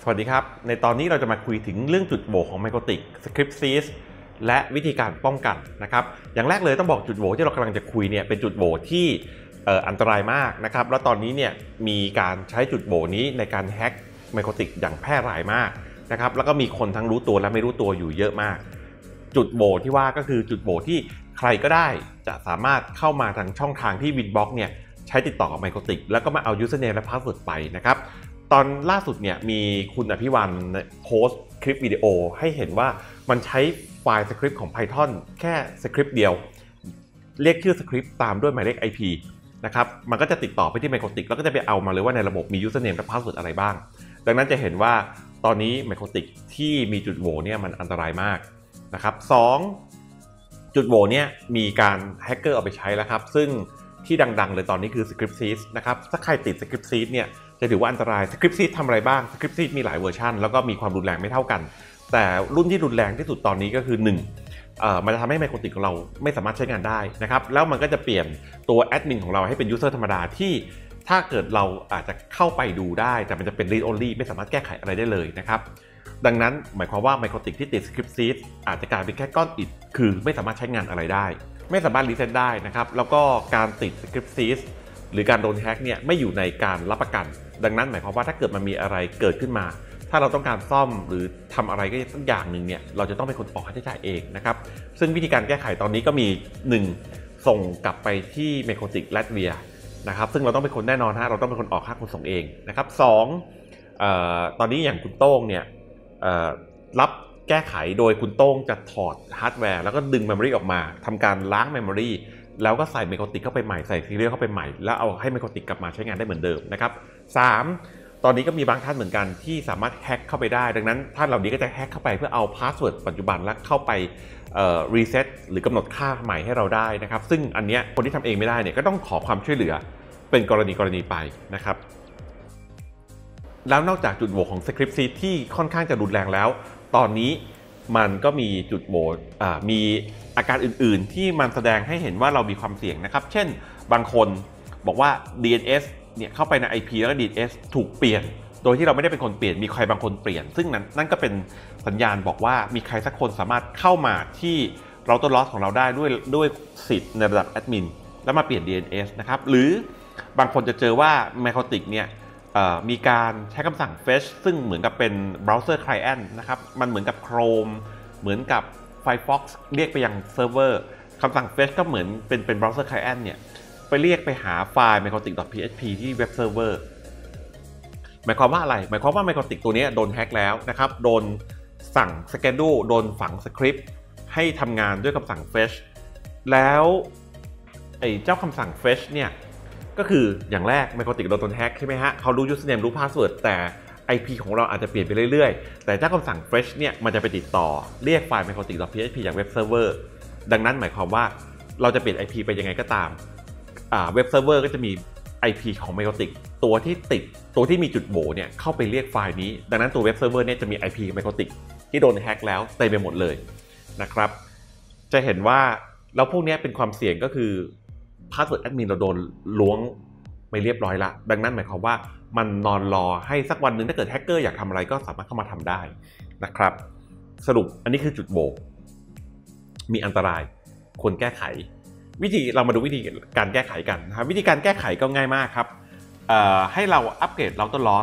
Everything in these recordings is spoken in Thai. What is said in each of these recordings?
วัสดีครับในตอนนี้เราจะมาคุยถึงเรื่องจุดโหว่ของไมโครติก Script Seed และวิธีการป้องกันนะครับอย่างแรกเลยต้องบอกจุดโหว่ที่เรากำลังจะคุยเนี่ยเป็นจุดโหว่ที่อันตรายมากนะครับแล้วตอนนี้เนี่ยมีการใช้จุดโหว่นี้ในการแฮ็กไมโครติกอย่างแพร่หลายมากนะครับแล้วก็มีคนทั้งรู้ตัวและไม่รู้ตัวอยู่เยอะมากจุดโหว่ที่ว่าก็คือจุดโหว่ที่ใครก็ได้จะสามารถเข้ามาทางช่องทางที่ Winbox เนี่ยใช้ติดต่อกับไมโครติกแล้วก็มาเอา username และ password ไปนะครับตอนล่าสุดเนี่ยมีคุณอภิวันโพสต์คลิปวิดีโอให้เห็นว่ามันใช้ไฟล์สคริปต์ของ Python แค่สคริปต์เดียวเรียกชื่อสคริปต์ตามด้วยหมายเลข IP นะครับมันก็จะติดต่อไปที่ไมโครติกแล้วก็จะไปเอามาเลยว่าในระบบมี username และ password อะไรบ้างดังนั้นจะเห็นว่าตอนนี้ไมโครติกที่มีจุดโหว่เนี่ยมันอันตรายมากนะครับ2จุดโหว่เนี่ยมีการแฮกเกอร์เอาไปใช้แล้วครับซึ่งที่ดังๆเลยตอนนี้คือ Script Seed นะครับถ้าใครติด Script Seed เนี่ยจะถือว่าอันตราย Script Seed ทำอะไรบ้าง Script Seed มีหลายเวอร์ชันแล้วก็มีความรุนแรงไม่เท่ากันแต่รุ่นที่รุนแรงที่สุดตอนนี้ก็คือ1มันจะทำให้ไมโครติกของเราไม่สามารถใช้งานได้นะครับแล้วมันก็จะเปลี่ยนตัวแอดมินของเราให้เป็นยูเซอร์ธรรมดาที่ถ้าเกิดเราอาจจะเข้าไปดูได้แต่มันจะเป็น read only ไม่สามารถแก้ไขอะไรได้เลยนะครับดังนั้นหมายความว่าไมโครติกที่ติด Script Seed อาจจะกลายเป็นแค่ก้อนอิฐคือไม่สามารถใช้งานอะไรได้ไม่สามารถรีเซ็ตได้นะครับแล้วก็การติด Script Seed หรือการโดนแฮ็กเนี่ยไม่อยู่ในการรับประกันดังนั้นหมายความว่าถ้าเกิดมันมีอะไรเกิดขึ้นมาถ้าเราต้องการซ่อมหรือทำอะไรก็สักอย่างหนึ่งเนี่ยเราจะต้องเป็นคนออกค่าใช้จ่ายเองนะครับซึ่งวิธีการแก้ไขตอนนี้ก็มี1ส่งกลับไปที่ไมโครติกลัตเวียนะครับซึ่งเราต้องเป็นคนแน่นอนฮะเราต้องเป็นคนออกค่าขนส่งเองนะครับ2ตอนนี้อย่างคุณโต้งเนี่ยรับแก้ไขโดยคุณโต้งจะถอดฮาร์ดแวร์แล้วก็ดึงเมมโมรีออกมาทำการล้างเมมโมรีแล้วก็ใส่ไมโครติกเข้าไปใหม่ใส่ซีเรียลเข้าไปใหม่แล้วเอาให้ไมโครติกกลับมาใช้งานได้เหมือนเดิมนะครับ3ตอนนี้ก็มีบางท่านเหมือนกันที่สามารถแฮ็กเข้าไปได้ดังนั้นท่านเหล่านี้ก็จะแฮ็กเข้าไปเพื่อเอาพาสเวิร์ดปัจจุบันแล้วเข้าไปรีเซ็ตหรือกำหนดค่าใหม่ให้เราได้นะครับซึ่งอันนี้คนที่ทำเองไม่ได้เนี่ยก็ต้องขอความช่วยเหลือเป็นกรณีไปนะครับแล้วนอกจากจุดโหว่ของ Script Seed ที่ค่อนข้างจะรุนแรงแล้วตอนนี้มันก็มีจุดโหว่มีอาการอื่นๆที่มันแสดงให้เห็นว่าเรามีความเสี่ยงนะครับเช่นบางคนบอกว่า DNS เนี่ยเข้าไปใน IP แล้วก็ DNS ถูกเปลี่ยนโดยที่เราไม่ได้เป็นคนเปลี่ยนมีใครบางคนเปลี่ยนซึ่งนั่นก็เป็นสัญญาณบอกว่ามีใครสักคนสามารถเข้ามาที่ Router Loss ของเราได้ด้วยสิทธิ์ในระดับแอดมินแล้วมาเปลี่ยน DNS นะครับหรือบางคนจะเจอว่า Microtik เนี่ยมีการใช้คำสั่ง fetch ซึ่งเหมือนกับเป็น browser client นะครับมันเหมือนกับ Chrome เหมือนกับ Firefox เรียกไปยังเซิร์ฟเวอร์คำสั่ง fetch ก็เหมือนเป็น browser client เนี่ยไปเรียกไปหาไฟล์ microtik.php ที่เว็บเซิร์ฟเวอร์หมายความว่าอะไรหมายความว่า Microtik ตัวนี้โดนแฮ็กแล้วนะครับโดนสั่ง schedule โดนฝังสคริปต์ให้ทำงานด้วยคำสั่ง fetch แล้วไอ้เจ้าคำสั่ง fetch เนี่ยก็คืออย่างแรก Microtik โดนแฮ็กใช่ไหมฮะเขารู้ username รู้ password แต่ IP ของเราอาจจะเปลี่ยนไปเรื่อยๆแต่เจ้าคำสั่ง fetch เนี่ยมันจะไปติดต่อเรียกไฟล์ microtik.php จากเว็บเซิร์ฟเวอร์ดังนั้นหมายความว่าเราจะเปลี่ยน IP ไปยังไงก็ตามเว็บเซิร์ฟเวอร์ก็จะมี IP ของ Microtik ตัวที่มีจุดโหว่เนี่ยเข้าไปเรียกไฟล์นี้ดังนั้นตัวเว็บเซิร์ฟเวอร์เนี่ยจะมี IP Microtik ที่โดนแฮ็กแล้วเต็มไปหมดเลยนะครับจะเห็นว่าแล้วพวกนี้เป็นความเสี่ยงก็คือพาสเวิร์ดแอดมินเราโดนล้วงไปเรียบร้อยละดังนั้นหมายความว่ามันนอนรอให้สักวันหนึ่งถ้าเกิดแฮกเกอร์อยากทำอะไรก็สามารถเข้ามาทำได้นะครับสรุปอันนี้คือจุดโหว่มีอันตรายควรแก้ไขเรามาดูวิธีการแก้ไขกันนะครับวิธีการแก้ไขก็ง่ายมากครับให้เราอัปเกรด Router Loss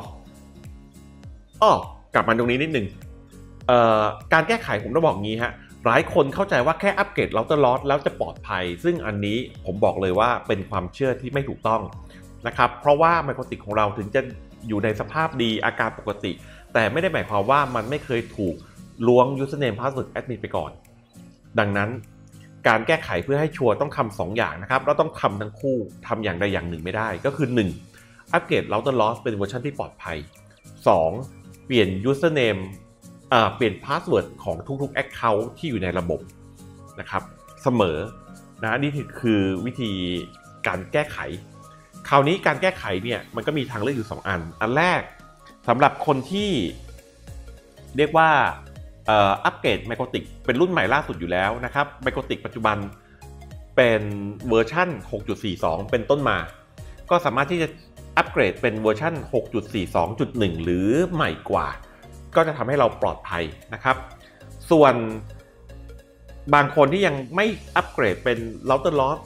กลับมาตรงนี้นิดนึงการแก้ไขผมต้องบอกงี้ฮะหลายคนเข้าใจว่าแค่อัปเกรด Router Loss แล้วจะปลอดภัยซึ่งอันนี้ผมบอกเลยว่าเป็นความเชื่อที่ไม่ถูกต้องนะครับเพราะว่า Microtik ของเราถึงจะอยู่ในสภาพดีอาการปกติแต่ไม่ได้หมายความว่ามันไม่เคยถูกล้วง username password admin ไปก่อนดังนั้นการแก้ไขเพื่อให้ชัวร์ต้องทำ2อย่างนะครับเราต้องทำทั้งคู่ทำอย่างใดอย่างหนึ่งไม่ได้ก็คือ1อัปเกรด Router Loss เป็นเวอร์ชันที่ปลอดภัย2เปลี่ยน username เปลี่ยน password ของทุกๆ account ที่อยู่ในระบบนะครับเสมอนะนี่คือวิธีการแก้ไขคราวนี้การแก้ไขเนี่ยมันก็มีทางเลือกอยู่2อันแรกสำหรับคนที่เรียกว่าอัปเกรด Microtik เป็นรุ่นใหม่ล่าสุดอยู่แล้วนะครับ Microtik ปัจจุบันเป็นเวอร์ชัน 6.42 เป็นต้นมาก็สามารถที่จะอัปเกรดเป็นเวอร์ชัน 6.42.1 หรือใหม่กว่าก็จะทำให้เราปลอดภัยนะครับส่วนบางคนที่ยังไม่อัปเกรดเป็น Router Loss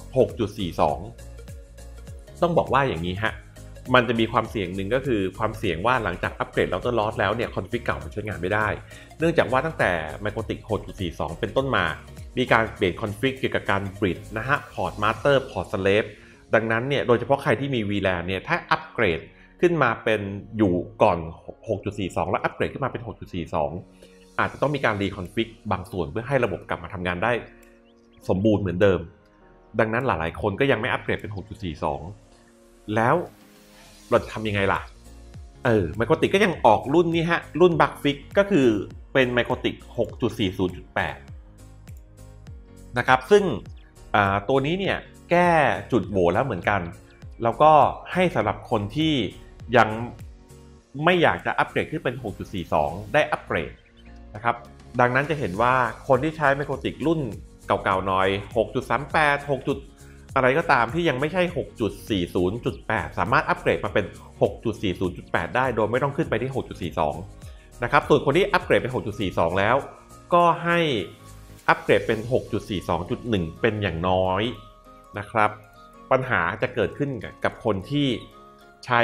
6.42 ต้องบอกว่าอย่างนี้ฮะมันจะมีความเสี่ยงหนึ่งก็คือความเสี่ยงว่าหลังจากอัปเกรด Router Loss แล้วเนี่ยคอนฟิกเก่ามันใช้งานไม่ได้เนื่องจากว่าตั้งแต่ MikroTik 6.42 เป็นต้นมามีการเปลี่ยนคอนฟิกเกี่ยวกับการ bridge นะฮะ Port Master Port Slave ดังนั้นเนี่ยโดยเฉพาะใครที่มี VLAN เนี่ยถ้าอัปเกรดขึ้นมาเป็นอยู่ก่อน 6.42 แล้วอัปเกรดขึ้นมาเป็น 6.42 อาจจะต้องมีการรีคอนฟิกบางส่วนเพื่อให้ระบบกลับมาทำงานได้สมบูรณ์เหมือนเดิมดังนั้นหลายๆคนก็ยังไม่อัปเกรดเป็น 6.42 แล้วเราจะทำยังไงล่ะMikroTik ก็ยังออกรุ่นนี้ฮะรุ่น Bug Fix ก็คือเป็น MikroTik 6.40.8 นะครับซึ่งตัวนี้เนี่ยแก้จุดโหว่แล้วเหมือนกันแล้วก็ให้สำหรับคนที่ยังไม่อยากจะอัปเกรดขึ้นเป็น 6.42 ได้อัปเกรดนะครับดังนั้นจะเห็นว่าคนที่ใช้ MikroTik รุ่นเก่าๆหน่อย 6.38 6. อะไรก็ตามที่ยังไม่ใช่ 6.40.8 สามารถอัปเกรดมาเป็น 6.40.8 ได้โดยไม่ต้องขึ้นไปที่ 6.42 นะครับส่วนคนที่อัปเกรดเป็น 6.42 แล้วก็ให้อัปเกรดเป็น 6.42.1 เป็นอย่างน้อยนะครับปัญหาจะเกิดขึ้นกับคนที่ใช้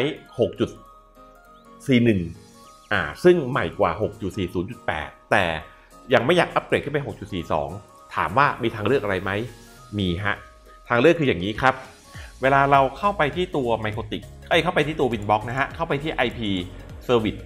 6.41 ซึ่งใหม่กว่า 6.40.8 แต่ยังไม่อยากอัปเกรดขึ้นไป 6.42 ถามว่ามีทางเลือกอะไรไหมมีฮะทางเลือกคืออย่างนี้ครับเวลาเราเข้าไปที่ตัว MikroTik เข้าไปที่ตัว Winbox นะฮะเข้าไปที่ IP Service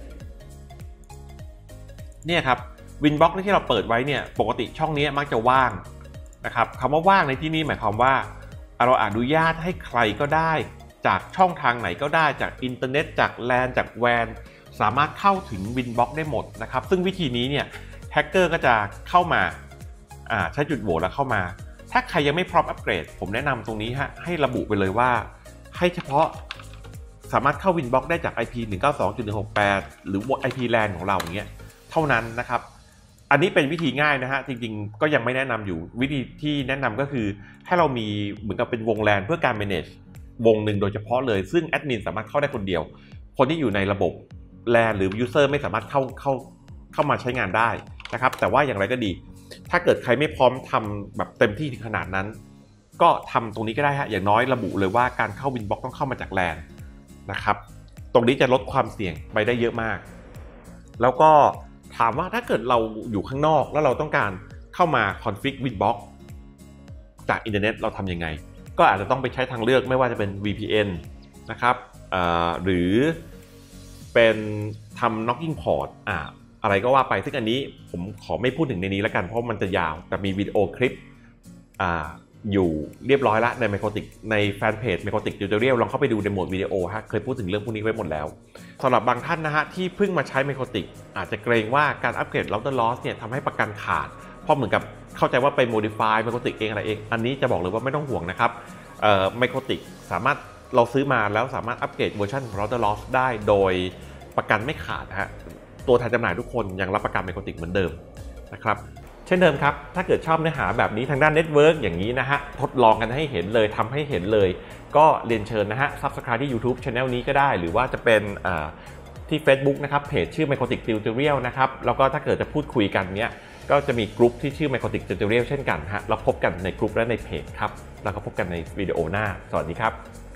เนี่ยครับ Winbox ที่เราเปิดไว้เนี่ยปกติช่องนี้มักจะว่างนะครับคำว่าว่างในที่นี้หมายความว่าเราอนุญาตให้ใครก็ได้จากช่องทางไหนก็ได้จากอินเทอร์เน็ตจาก LAN จาก WAN สามารถเข้าถึง Winbox ได้หมดนะครับซึ่งวิธีนี้เนี่ยแฮกเกอร์ก็จะเข้ามาใช้จุดโหว่แล้วเข้ามาถ้าใครยังไม่พร้อมอัปเกรดผมแนะนำตรงนี้ฮะให้ระบุไปเลยว่าให้เฉพาะสามารถเข้า Winbox ได้จาก IP 192.168 หรือ IP LAN ของเราอย่างเงี้ยเท่านั้นนะครับอันนี้เป็นวิธีง่ายนะฮะจริงๆก็ยังไม่แนะนำอยู่วิธีที่แนะนำก็คือให้เรามีเหมือนกับเป็นวง LAN เพื่อการ manage วงหนึ่งโดยเฉพาะเลยซึ่งแอดมินสามารถเข้าได้คนเดียวคนที่อยู่ในระบบ LAN หรือ user ไม่สามารถเข้ามาใช้งานได้นะครับแต่ว่าอย่างไรก็ดีถ้าเกิดใครไม่พร้อมทำแบบเต็มที่ถึงขนาดนั้นก็ทำตรงนี้ก็ได้ฮะอย่างน้อยระบุเลยว่าการเข้า Winbox ต้องเข้ามาจาก LAN นะครับตรงนี้จะลดความเสี่ยงไปได้เยอะมากแล้วก็ถามว่าถ้าเกิดเราอยู่ข้างนอกแล้วเราต้องการเข้ามาคอนฟิก Winbox จากอินเทอร์เน็ตเราทำยังไงก็อาจจะต้องไปใช้ทางเลือกไม่ว่าจะเป็น VPN นะครับหรือเป็นทำ Knocking Port อะไรก็ว่าไปซึ่งอันนี้ผมขอไม่พูดถึงในนี้แล้วกันเพราะมันจะยาวแต่มีวิดีโอคลิปอยู่เรียบร้อยแล้วใน MikroTik ในแฟนเพจ MikroTik Tutorial ลองเข้าไปดูในโหมดวิดีโอฮะเคยพูดถึงเรื่องพวกนี้ไว้หมดแล้วสำหรับบางท่านนะฮะที่เพิ่งมาใช้ MikroTik อาจจะเกรงว่าการอัปเกรด Router Loss เนี่ยทำให้ประกันขาดเพราะเหมือนกับเข้าใจว่าไป modify MikroTik เองอะไรเองอันนี้จะบอกเลยว่าไม่ต้องห่วงนะครับMikroTik สามารถเราซื้อมาแล้วสามารถอัปเกรดเวอร์ชันของ Router Loss ได้โดยประกันไม่ขาดฮะตัวแทนจำหน่ายทุกคนยังรับประกัน MikroTik เหมือนเดิมนะครับเช่นเดิมครับถ้าเกิดชอบเนื้อหาแบบนี้ทางด้านเน็ตเวิร์กอย่างนี้นะฮะทดลองกันให้เห็นเลยทำให้เห็นเลยก็เรียนเชิญนะฮะ Subscribe ที่ YouTube Channel นี้ก็ได้หรือว่าจะเป็นที่ Facebook นะครับเพจชื่อ MikroTik Tutorial นะครับแล้วก็ถ้าเกิดจะพูดคุยกันเนี้ยก็จะมีกลุ่มที่ชื่อ MikroTik Tutorial เช่นกันฮะแล้วพบกันในกลุ่มและในเพจครับแล้วก็พบกันในวิดีโอหน้าสวัสดีครับ